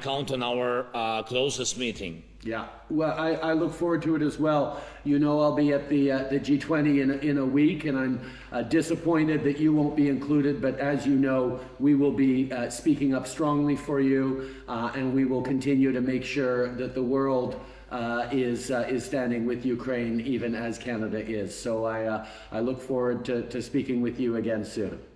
count on our closest meeting. Yeah, well, I look forward to it as well. You know, I'll be at the G20 in a week, and I'm disappointed that you won't be included. But as you know, we will be speaking up strongly for you, and we will continue to make sure that the world is standing with Ukraine, even as Canada is. So I look forward to speaking with you again soon.